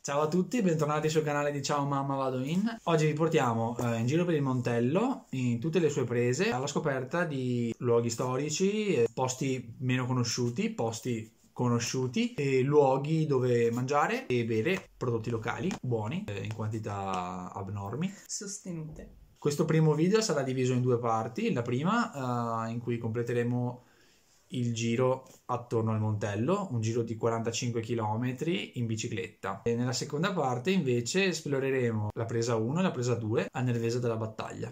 Ciao a tutti, bentornati sul canale di Ciao Mamma Vado In. Oggi vi portiamo in giro per il Montello, in tutte le sue prese, alla scoperta di luoghi storici, posti meno conosciuti, posti conosciuti e luoghi dove mangiare e bere prodotti locali, buoni, in quantità abnormi. Sostenute. Questo primo video sarà diviso in due parti. La prima in cui completeremo il giro attorno al Montello, un giro di 45 km in bicicletta. E nella seconda parte invece esploreremo la presa 1 e la presa 2 a Nervesa della Battaglia.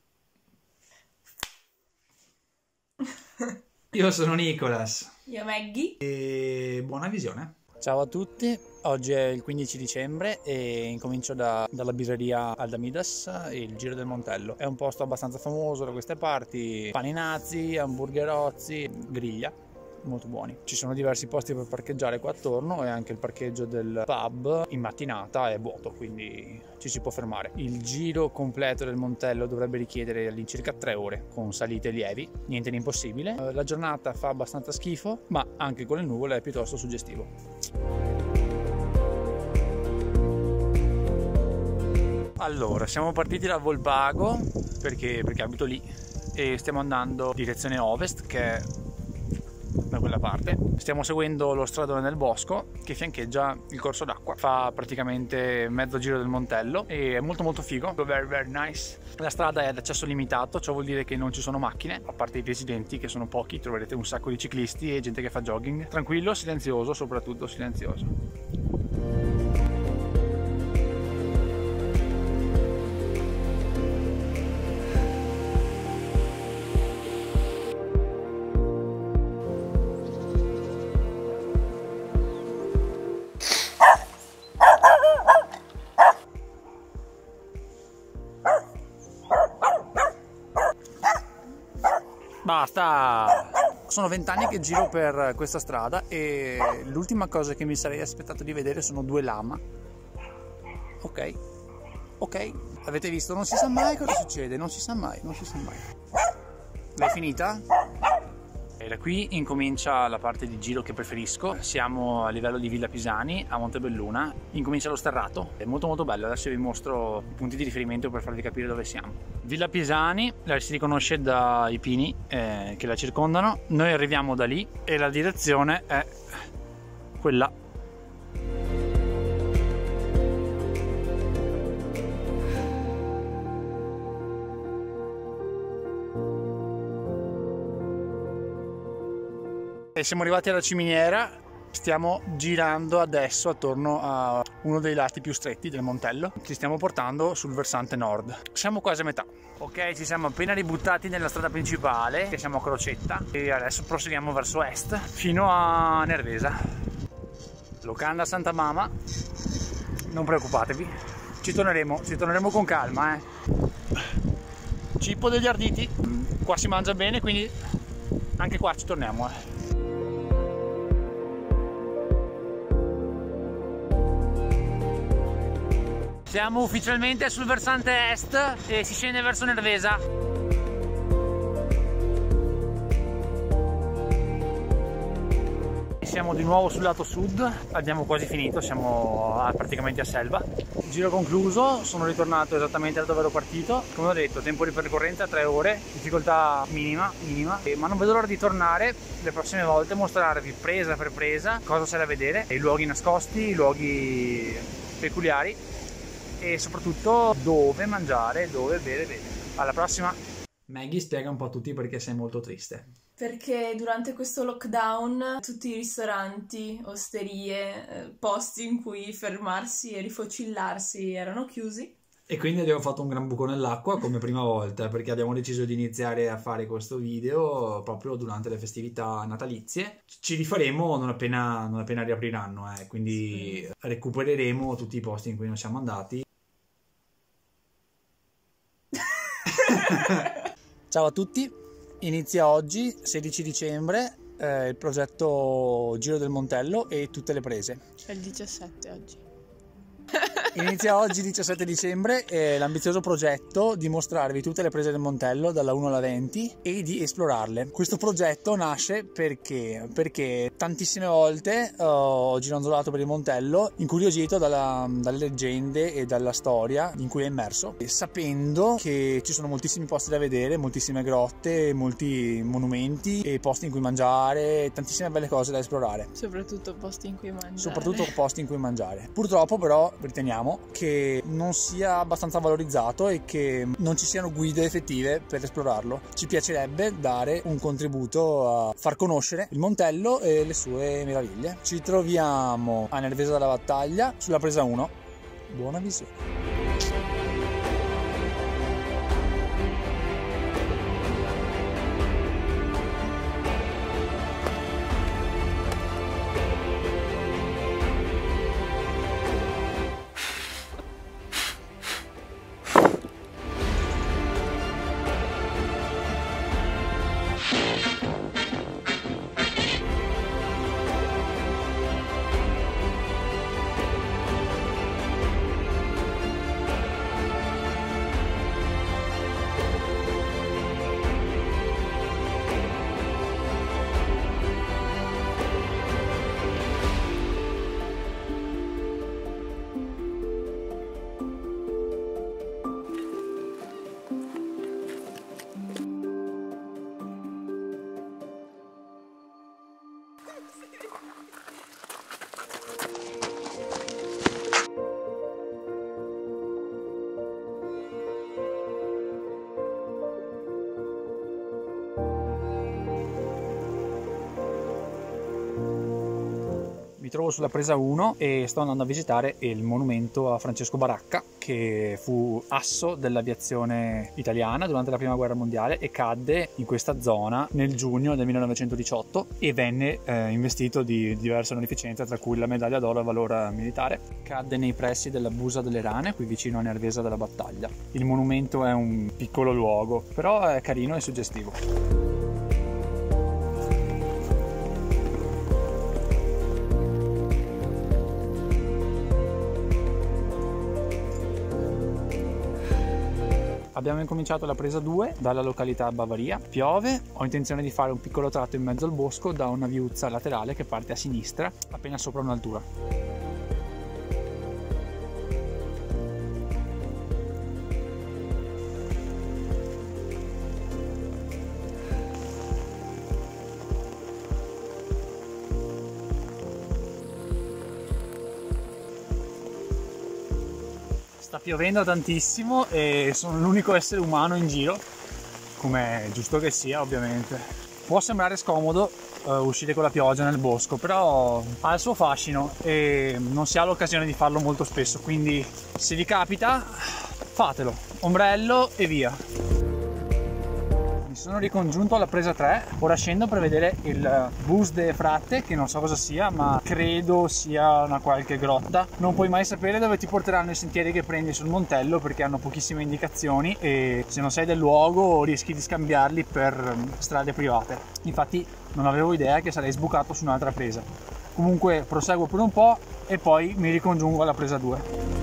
Io sono Nicolas. Io Maggie. E buona visione. Ciao a tutti, oggi è il 15 dicembre e incomincio dalla birreria Aldamidas, il Giro del Montello. È un posto abbastanza famoso da queste parti, paninazzi, hamburgerozzi, griglia, molto buoni. Ci sono diversi posti per parcheggiare qua attorno e anche il parcheggio del pub in mattinata è vuoto, quindi ci si può fermare. Il giro completo del Montello dovrebbe richiedere all'incirca 3 ore con salite lievi, niente di impossibile. La giornata fa abbastanza schifo, ma anche con le nuvole è piuttosto suggestivo. Allora, siamo partiti da Volpago perché abito lì e stiamo andando direzione ovest, che è da quella parte. Stiamo seguendo lo stradone del bosco che fiancheggia il corso d'acqua. Fa praticamente mezzo giro del Montello e è molto figo, very nice. La strada è ad accesso limitato, ciò vuol dire che non ci sono macchine, a parte i residenti che sono pochi. Troverete un sacco di ciclisti e gente che fa jogging. Tranquillo, silenzioso, soprattutto silenzioso. Basta! Sono 20 anni che giro per questa strada e l'ultima cosa che mi sarei aspettato di vedere sono 2 lama. Ok, avete visto? Non si sa mai cosa succede, non si sa mai. L'hai finita? E da qui incomincia la parte di giro che preferisco. Siamo a livello di Villa Pisani, a Montebelluna. Incomincia lo sterrato, è molto bello. Adesso vi mostro i punti di riferimento per farvi capire dove siamo. Villa Pisani, la si riconosce dai pini che la circondano. Noi arriviamo da lì e la direzione è quella. E siamo arrivati alla ciminiera, stiamo girando adesso attorno a uno dei lati più stretti del Montello. Ci stiamo portando sul versante nord. Siamo quasi a metà. Ok, ci siamo appena ributtati nella strada principale, che siamo a Crocetta, e adesso proseguiamo verso est fino a Nervesa. Locanda Santa Mama, non preoccupatevi, ci torneremo con calma. Cippo degli Arditi, qua si mangia bene, quindi anche qua ci torniamo. Siamo ufficialmente sul versante est e si scende verso Nervesa. Siamo di nuovo sul lato sud, abbiamo quasi finito, siamo praticamente a Selva. Giro concluso, sono ritornato esattamente da dove ero partito. Come ho detto, tempo di percorrenza 3 ore, difficoltà minima, ma non vedo l'ora di tornare le prossime volte, mostrarvi presa per presa cosa c'è da vedere, i luoghi nascosti, i luoghi peculiari e soprattutto dove mangiare, dove bere. Alla prossima! Maggie, spiega un po' a tutti perché sei molto triste. Perché durante questo lockdown tutti i ristoranti, osterie, posti in cui fermarsi e rifocillarsi erano chiusi. E quindi abbiamo fatto un gran buco nell'acqua come prima volta, perché abbiamo deciso di iniziare a fare questo video proprio durante le festività natalizie. Ci rifaremo non appena riapriranno, quindi recupereremo tutti i posti in cui non siamo andati. Ciao a tutti, inizia oggi, 16 dicembre, il progetto Giro del Montello e tutte le prese. È il 17 oggi. Inizia oggi 17 dicembre l'ambizioso progetto di mostrarvi tutte le prese del Montello dalla 1 alla 20 e di esplorarle. Questo progetto nasce perché tantissime volte ho gironzolato per il Montello incuriosito dalle leggende e dalla storia in cui è immerso, e sapendo che ci sono moltissimi posti da vedere, moltissime grotte, molti monumenti e posti in cui mangiare, tantissime belle cose da esplorare. Soprattutto posti in cui mangiare. Purtroppo però riteniamo che non sia abbastanza valorizzato e che non ci siano guide effettive per esplorarlo. Ci piacerebbe dare un contributo a far conoscere il Montello e le sue meraviglie. Ci troviamo a Nervesa della Battaglia, sulla presa 1. Buona visione. Mi trovo sulla presa 1 e sto andando a visitare il monumento a Francesco Baracca, che fu asso dell'aviazione italiana durante la prima guerra mondiale e cadde in questa zona nel giugno del 1918 e venne investito di diverse onorificenze, tra cui la medaglia d'oro al valore militare. Cadde nei pressi della Busa delle Rane, qui vicino a Nervesa della Battaglia. Il monumento è un piccolo luogo, però è carino e suggestivo. Abbiamo incominciato la presa 2 dalla località Bavaria. Piove, ho intenzione di fare un piccolo tratto in mezzo al bosco da una viuzza laterale che parte a sinistra, appena sopra un'altura. Sta piovendo tantissimo e sono l'unico essere umano in giro, come è giusto che sia ovviamente. Può sembrare scomodo uscire con la pioggia nel bosco, però ha il suo fascino e non si ha l'occasione di farlo molto spesso, quindi se vi capita fatelo, ombrello e via. Sono ricongiunto alla presa 3, ora scendo per vedere il Bus de Fratte, che non so cosa sia, ma credo sia una qualche grotta. Non puoi mai sapere dove ti porteranno i sentieri che prendi sul Montello, perché hanno pochissime indicazioni e se non sei del luogo rischi di scambiarli per strade private. Infatti non avevo idea che sarei sbucato su un'altra presa. Comunque proseguo per un po' e poi mi ricongiungo alla presa 2.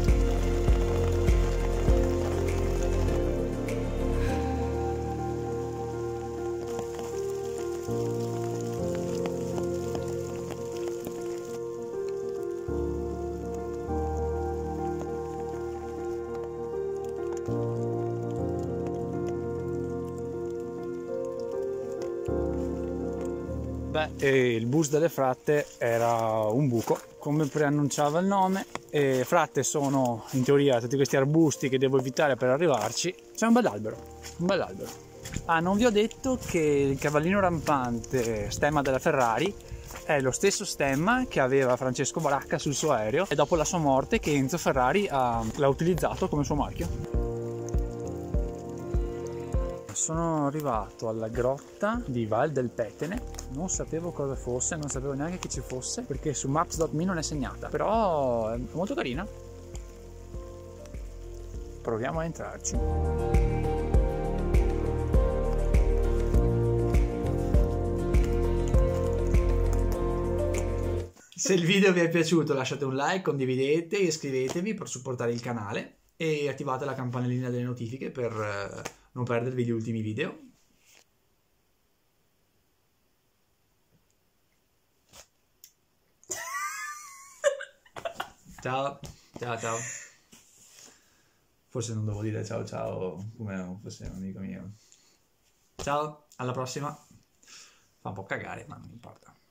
Il Bus delle Fratte era un buco, come preannunciava il nome, e fratte sono in teoria tutti questi arbusti che devo evitare per arrivarci. C'è un bel albero. Ah, non vi ho detto che il cavallino rampante stemma della Ferrari è lo stesso stemma che aveva Francesco Baracca sul suo aereo e dopo la sua morte che Enzo Ferrari l'ha utilizzato come suo marchio. Sono arrivato alla grotta di Val del Petene, non sapevo cosa fosse, non sapevo neanche che ci fosse perché su maps.me non è segnata, però è molto carina. Proviamo a entrarci. Se il video vi è piaciuto lasciate un like, condividete, iscrivetevi per supportare il canale e attivate la campanellina delle notifiche per non perdervi gli ultimi video. Ciao, ciao, ciao. Forse non devo dire ciao ciao come fosse un amico mio. Ciao, alla prossima. Fa un po' cagare, ma non importa.